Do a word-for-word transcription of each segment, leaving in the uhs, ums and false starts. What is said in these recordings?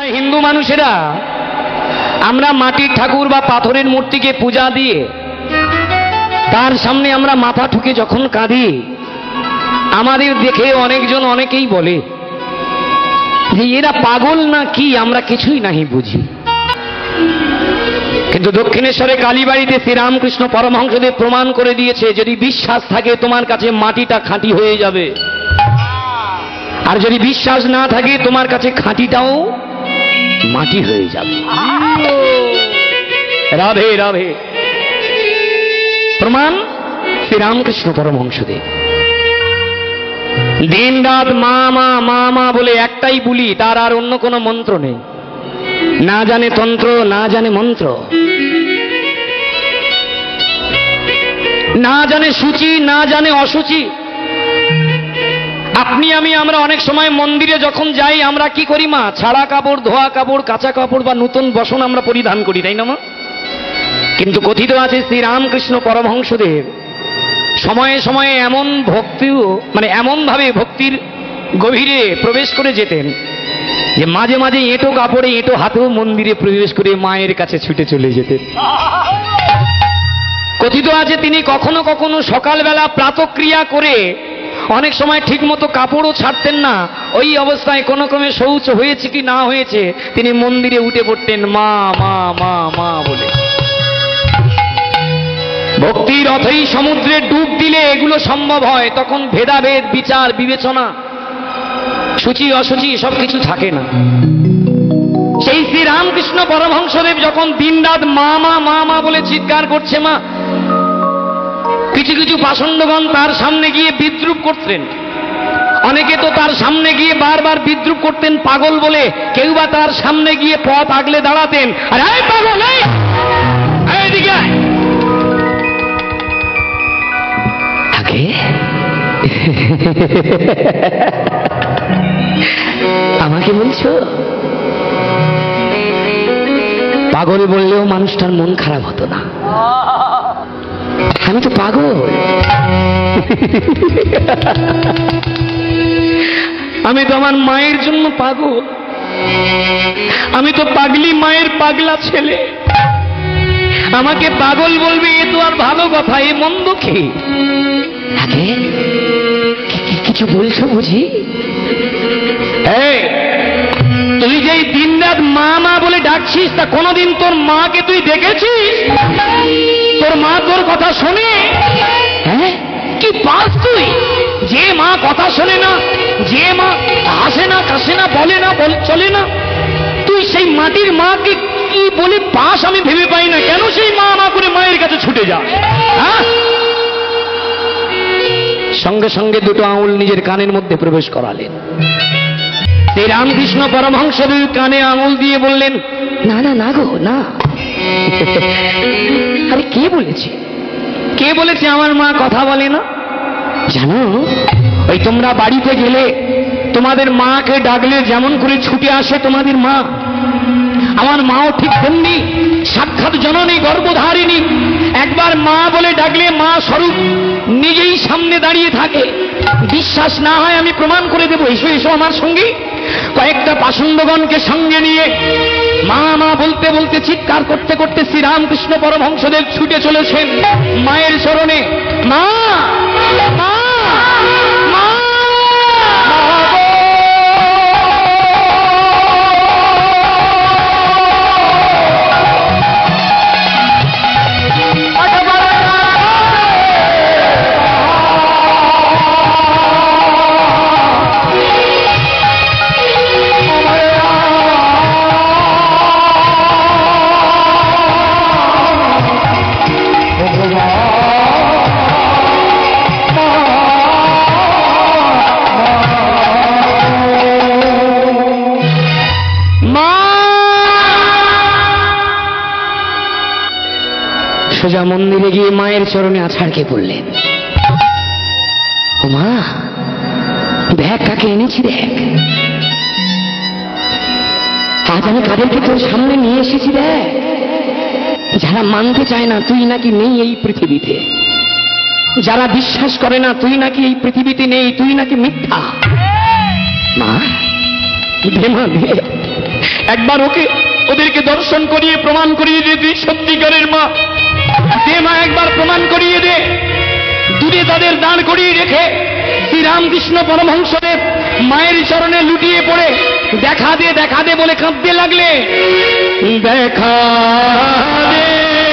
হিন্দু মানুষেরা আমরা মাটির ঠাকুর বা পাথরের মূর্তিকে পূজা দিয়ে তার সামনে আমরা মাথা ঠুকে যখন কাঁদি, আমাদের দেখে অনেকজন অনেকেই বলে যে এরা পাগল না কি, আমরা কিছুই নাহি বুঝি। কিন্তু দক্ষিণেশ্বরে কালীবাড়িতে শ্রীরামকৃষ্ণ পরমহংসদেব প্রমাণ করে দিয়েছে, যদি বিশ্বাস থাকে তোমার কাছে মাটিটা খাঁটি হয়ে যাবে, আর যদি বিশ্বাস না থাকে তোমার কাছে খাঁটিটাও মাটি হয়ে যাবে। রাধে রাধে। প্রমাণ শ্রীরামকৃষ্ণ পরমহংসদেব। দিন রাত মা মা মা মা বলে একটাই বলি, তার আর অন্য কোনো মন্ত্র নেই। না জানে তন্ত্র, না জানে মন্ত্র, না জানে সূচি, না জানে অসুচি। আপনি আমি আমরা অনেক সময় মন্দিরে যখন যাই আমরা কি করি মা? ছাড়া কাপড়, ধোয়া কাপড়, কাঁচা কাপড় বা নতুন বসন আমরা পরিধান করি, তাই না মা? কিন্তু কথিত আছে শ্রীরামকৃষ্ণ পরমহংসদেব সময়ে সময়ে এমন ভক্তিও মানে এমন ভাবে ভক্তির গভীরে প্রবেশ করে যেতেন যে মাঝে মাঝে এঁটো কাপড়ে এঁটো হাতেও মন্দিরে প্রবেশ করে মায়ের কাছে ছুটে চলে যেতেন। কথিত আছে তিনি কখনো কখনো সকালবেলা প্রাতক্রিয়া করে অনেক সময় ঠিক মতো কাপড়ও ছাড়তেন না, ওই অবস্থায় কোনো ক্রমে শৌচ হয়েছে কি না হয়েছে তিনি মন্দিরে উঠে পড়তেন মা মা মা মা বলে। ভক্তির অথই সমুদ্রে ডুব দিলে এগুলো সম্ভব হয়, তখন ভেদাভেদ, বিচার, বিবেচনা, সূচি অসুচি সবকিছু থাকে না। সেই শ্রীরামকৃষ্ণ পরমহংসদেব যখন দিনরাত মা মা মা মা বলে চিৎকার করছে মা, কিছু কিছু পাষণ্ডগণ তার সামনে গিয়ে বিদ্রুপ করতেন। অনেকে তো তার সামনে গিয়ে বারবার বিদ্রুপ করতেন পাগল বলে, কেউ বা তার সামনে গিয়ে পথ আগলে দাঁড়াতেন, আর এই পাগল এইদিকে থাকে। আমাকে বলছো পাগল বললেও মানুষটার মন খারাপ হতো না। আমি তো পাগল, আমি তো আমার মায়ের জন্য পাগল, আমি তো পাগলি মায়ের পাগলা ছেলে। আমাকে পাগল বলবে এ তো আর ভালো কথা, এ মন্দ কি? কিছু বলছো বুঝি? তুই যে দিনরাত মা মা বলে ডাকছিস, তা কোনদিন তোর মাকে তুই দেখেছিস? তোর মা তোর কথা শোনে? হ্যাঁ, কি পাস তুই? যে মা কথা শোনে না, যে মা হাসে না, কাশে না, বলে না, চলে না, তুই সেই মাটির মাকে কি বলে পাস আমি ভেবে পাই না। কেন সেই মা মা করে মায়ের কাছে ছুটে যা? হ্যাঁ, সঙ্গে সঙ্গে দুটো আঙুল নিজের কানের মধ্যে প্রবেশ করালেন। শ্রী রামকৃষ্ণ পরমহংসদেব কানে আঙুল দিয়ে বললেন, না না না গো না। আরে কে বলেছে? কে বলেছে আমার মা কথা বলে না? জানো, ওই তোমরা বাড়িতে গেলে তোমাদের মাকে ডাকলে যেমন করে ছুটে আসে তোমাদের মা, আমার মাও ঠিক তেমনি সাক্ষাৎ জননী, গর্ভধারিণী। একবার মা বলে ডাকলে মা স্বরূপ নিজেই সামনে দাঁড়িয়ে থাকে। বিশ্বাস না হয় আমি প্রমাণ করে দেবো, এসো এসো আমার সঙ্গে। কয়েকটা পাষণ্ডগণকে সঙ্গে নিয়ে মা মা বলতে বলতে চিৎকার করতে করতে শ্রীরামকৃষ্ণ পরমহংসদেব ছুটে চলেছেন মায়ের চরণে। মা মা সোজা মন্দিরে গিয়ে মায়ের চরণে আছাড় খেয়ে পড়লেন। ও মা, দেখ কাকে এনেছি, দেখ আজ আমি কাদেরকে তোর সামনে নিয়ে এসেছি। দেখ, যারা মানতে চায় না তুই নাকি নেই এই পৃথিবীতে, যারা বিশ্বাস করে না তুই নাকি এই পৃথিবীতে নেই, তুই নাকি মিথ্যা। মা দে মা দে, এক একবার ওকে ওদেরকে দর্শন করিয়ে প্রমাণ করিয়ে দে তুই সত্যিকারের মা। দে মা, একবার প্রমাণ করিয়ে দে। দূরে তাদের দাঁড় করিয়ে রেখে শ্রীরামকৃষ্ণ পরমহংসদেব মায়ের চরণে লুটিয়ে পড়ে দেখা দে দেখা দে বলে কাঁদতে লাগলে। দেখা দে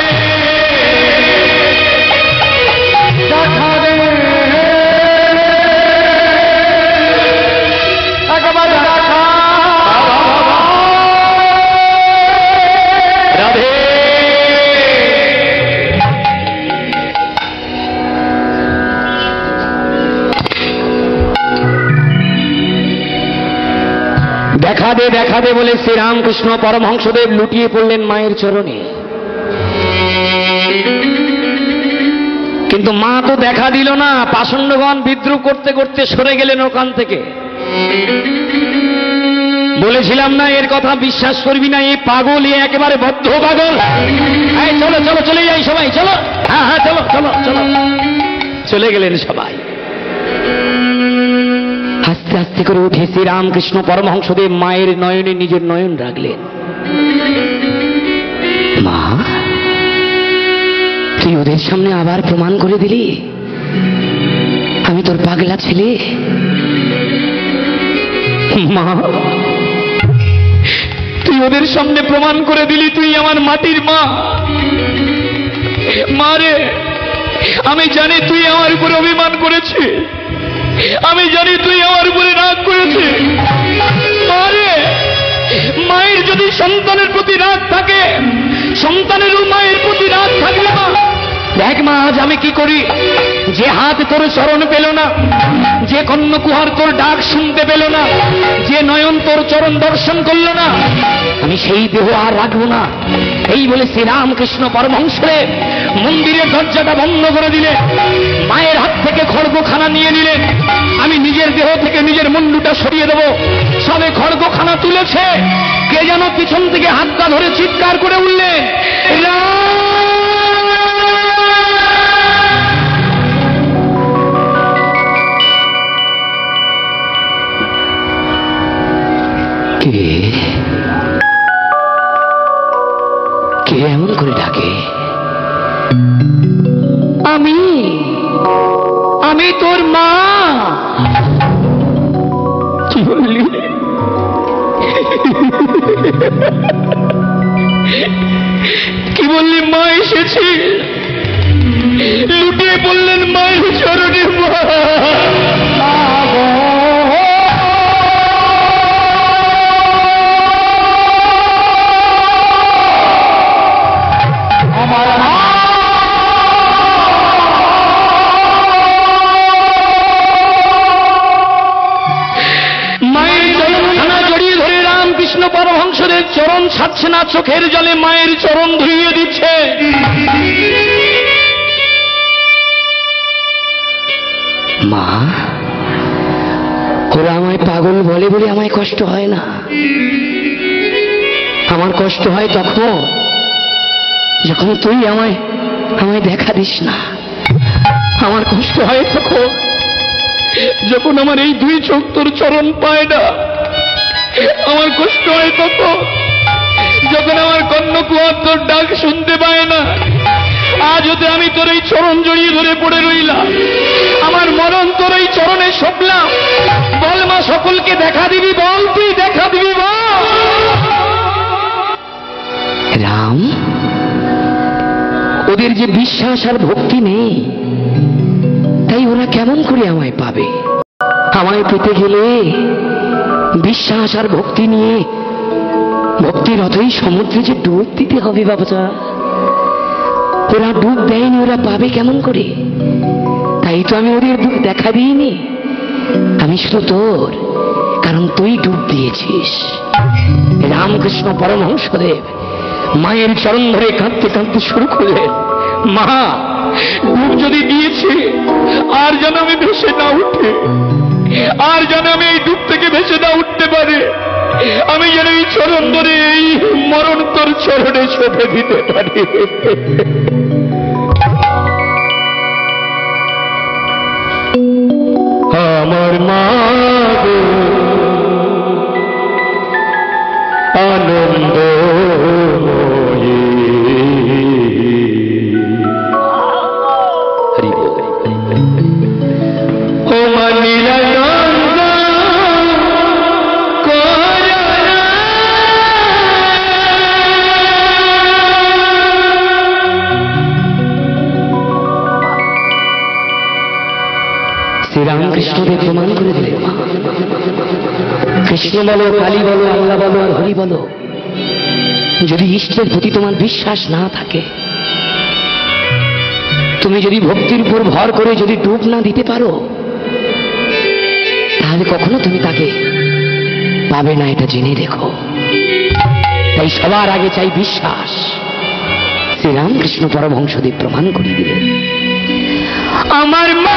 দেখা দে একবার দেখা। রাধে দেখা দে দেখা দে বলে শ্রীরামকৃষ্ণ পরমহংসদেব লুটিয়ে পড়লেন মায়ের চরণে। কিন্তু মা তো দেখা দিল না। পাষণ্ডগণ বিদ্রুপ করতে করতে সরে গেলেন ওখান থেকে। বলেছিলাম না এর কথা বিশ্বাস করবি না, এই পাগল, এ একেবারে বদ্ধ পাগল। এই চলো চলো চলে যাই সবাই, চলো। হ্যাঁ হ্যাঁ চলো চলো চলো। চলে গেলেন সবাই। আস্তে আস্তে করে উঠে শ্রীরামকৃষ্ণ পরমহংসদেব মায়ের নয়নে নিজের নয়ন রাখলেন। মা, তুই ওদের সামনে আবার প্রমাণ করে দিলি আমি তোর পাগলা ছেলে। মা, তুই ওদের সামনে প্রমাণ করে দিলি তুই আমার মাটির মা। মা রে, আমি জানি তুই আমার উপরে অভিমান করেছিস, আমি জানি তুই আমার উপরে রাগ করেছিস। মা রে, মায়ের যদি সন্তানের প্রতি রাগ থাকে, সন্তানেরও মায়ের প্রতি রাগ থাকবে না। দেখ মা, আজ আমি কি করি। যে হাত তোর চরণ পেল না, যে কর্ণকুহার তোর ডাক শুনতে পেল না, যে নয়ন তোর চরণ দর্শন করল না, আমি সেই দেহ আর রাখবো না। এই বলে শ্রীরামকৃষ্ণ পরমহংসদেব মন্দিরের দরজাটা বন্ধ করে দিলে, মায়ের হাত থেকে খড়গখানা নিয়ে নিলেন। আমি নিজের দেহ থেকে নিজের মুন্ডুটা সরিয়ে দেব। সবে খড়গখানা তুলেছে, কে যেন পিছন থেকে হাতটা ধরে চিৎকার করে উঠলে, কে কে এমন করে ডাকে? আমি আমি তোর মা। কি বললি? কি বললি? মা এসেছি। লুটিয়ে পড়লেন মায়ের চরণে। মা, পরমহংসদেব চরণ ছাড়ছে না, চোখের জলে মায়ের চরণ ধুইয়ে দিচ্ছে। মা, ওরা আমায় পাগল বলে বলে আমায় কষ্ট হয় না। আমার কষ্ট হয় তখন যখন তুই আমায় আমায় দেখা দিস না। আমার কষ্ট হয় তখন যখন আমার এই দুই চোখ তোর চরণ পায় না। আমার কষ্ট হয় তখন যখন আমার কর্ণকুহার তোর ডাক শুনতে পায় না। আজ হতে আমি তোর এই চরণ জড়িয়ে ধরে পড়ে রইলাম। আমার মরণ তোর এই চরণে সপলাম। বল মা, সকলকে দেখা দিবি, বল তুই দেখা দিবি বল। রাম, ওদের যে বিশ্বাস আর ভক্তি নেই, তাই ওরা কেমন করে আমায় পাবে? আমায় পেতে গেলে বিশ্বাস আর ভক্তি নিয়ে ভক্তির অতই সমুদ্রে যে ডুব দিতে হবে বাবাটা। ওরা ডুব দেয়নি, ওরা পাবে কেমন করে? তাই তো আমি ওদের ডুব দেখা দিইনি। আমি শুধু তোর, কারণ তুই ডুব দিয়েছিস। রামকৃষ্ণ পরমহংসদেব মায়ের চরণ ধরে কাঁদতে কাঁদতে শুরু করলেন। মা, ডুব যদি দিয়েছি, আর যেন আমি ভেসে না উঠে, আর যেন আমি এই ডুব থেকে ভেসে না উঠতে পারে। আমি যেন এই চরণ ধরে এই মরণ তোর চরণে সঁপে দিতে পারি। আমার মা গো, নিরানন্দ হরি বল। ও মা নিরানন্দ শ্রীরামকৃষ্ণদেব প্রমাণ করে দিলেন, কৃষ্ণ বলো, কালী বলো, আল্লাহ বলো আর হরি বলো, যদি ইষ্টের প্রতি তোমার বিশ্বাস না থাকে, তুমি যদি ভক্তির উপর ভর করে যদি ডুব না দিতে পারো, তাহলে কখনো তুমি তাকে পাবে না, এটা জেনে রেখো। তাই সবার আগে চাই বিশ্বাস। শ্রীরামকৃষ্ণ পরমহংসদেব প্রমাণ করে দিলেন। আমার মা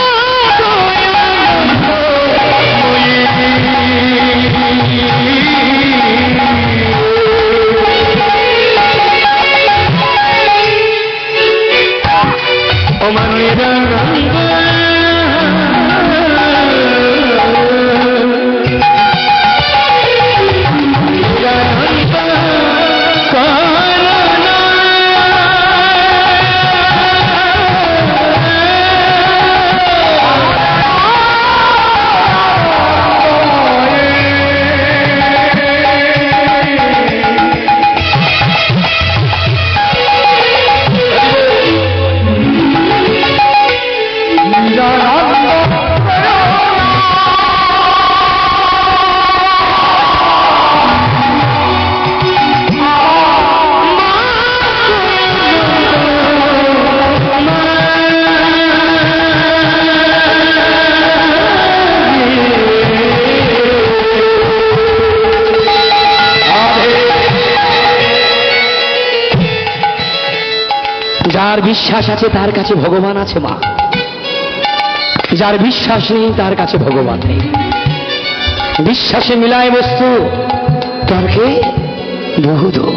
যার বিশ্বাস আছে তার কাছে ভগবান আছে মা, যার বিশ্বাস নেই তার কাছে ভগবান নেই। বিশ্বাসে মিলায় বস্তু, তর্কে বহুদূর।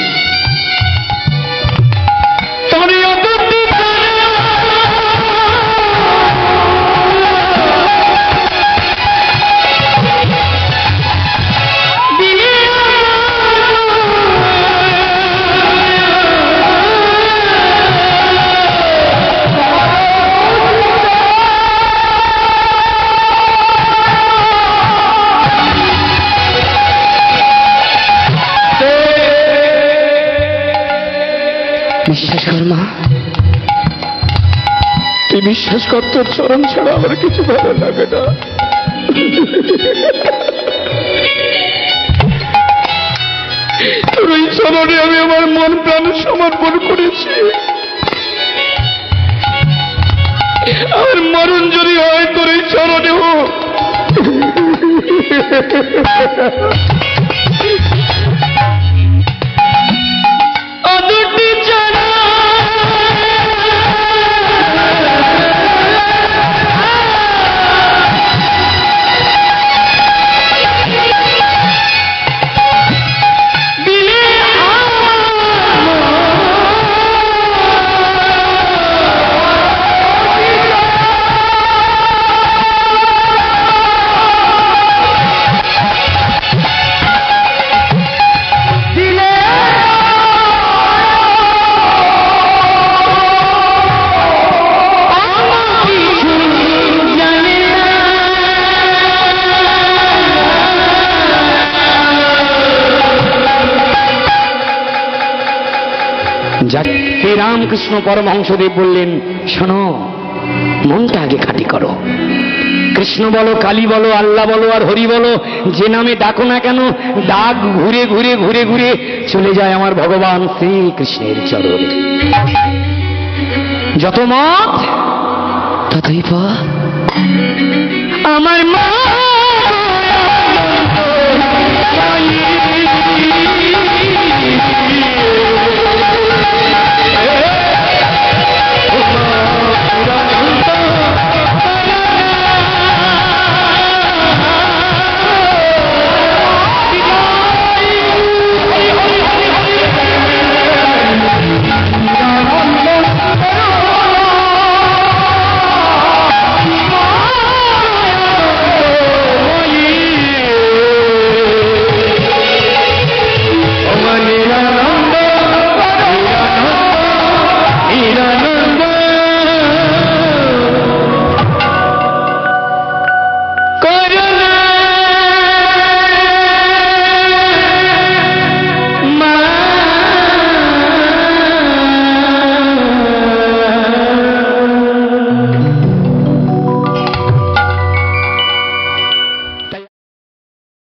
বিশ্বাস কর মা, তুই বিশ্বাস কর, তোর চরণ ছাড়া আমার কিছু ভালো লাগে না। তোর ওই চরণে আমি আমার মন প্রাণ সমর্পণ করেছি। আমার মরণ যদি হয় তোর এই চরণে হোক। শ্রীরামকৃষ্ণ পরমহংসদেব বললেন, শোনো, মনটা আগে খাঁটি করো। কৃষ্ণ বলো, কালী বলো, আল্লাহ বলো আর হরি বলো, যে নামে ডাকো না কেন, ডাক ঘুরে ঘুরে ঘুরে ঘুরে চলে যায় আমার ভগবান শ্রীকৃষ্ণের চরণে। যত মত ততই পথ। আমার মা